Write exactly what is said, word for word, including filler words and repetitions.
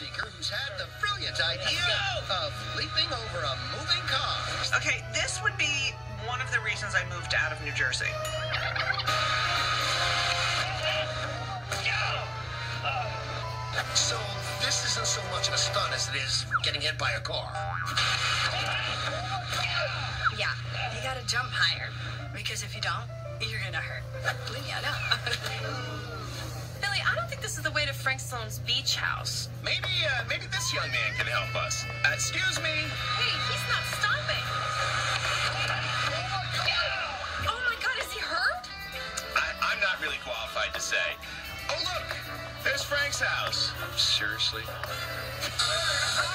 seeker who's had the brilliant idea of leaping over a moving car. Okay, this would be one of the reasons I moved out of New Jersey. So this isn't so much of a stunt as it is getting hit by a car. Yeah, you gotta jump higher, because if you don't, you're gonna hurt. Believe me, I know. Billy, I don't think this is the way to Frank Sloan's beach house. Maybe, uh, maybe this young man can help us. Uh, excuse me. Hey, he's not stopping. Oh my God, is he hurt? I, I'm not really qualified to say. Oh, look, there's Frank's house. Seriously?